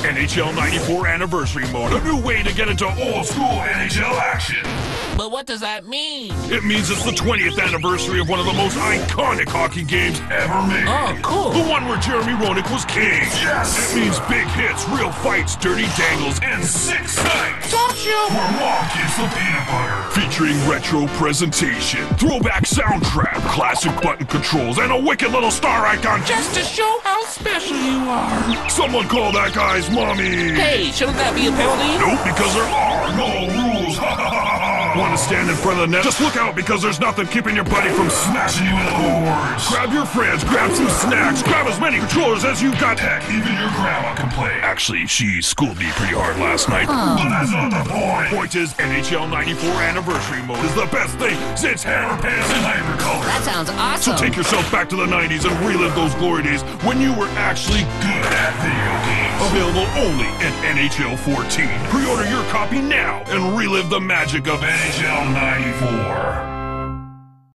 NHL 94 Anniversary Mode, a new way to get into old school NHL action. But what does that mean? It means it's the 20th anniversary of one of the most iconic hockey games ever made. Oh, cool. The one where Jeremy Roenick was king. Yes! It means big hits, real fights, dirty dangles, and sick snipes. Don't you? Where mom keeps the peanut butter. Featuring retro presentation, throwback soundtrack, classic button controls, and a wicked little star icon. Just to show how special you are. Someone call that guy's mommy. Hey, shouldn't that be a penalty? Nope, because there are no rules. Want to stand in front of the net? Just look out, because there's nothing keeping your buddy from smashing you in the boards. Grab your friends, grab some snacks, grab as many controllers as you got. Heck, even your grandma can play. Actually, she schooled me pretty hard last night. But that's not the point. Point is, NHL 94 Anniversary Mode is the best thing since Hammer Pants and Hypercolor. That sounds awesome. So take yourself back to the 90s and relive those glory days when you were actually good at video games. Available only in NHL 14. Pre-order your copy now and relive the magic of NHL 94.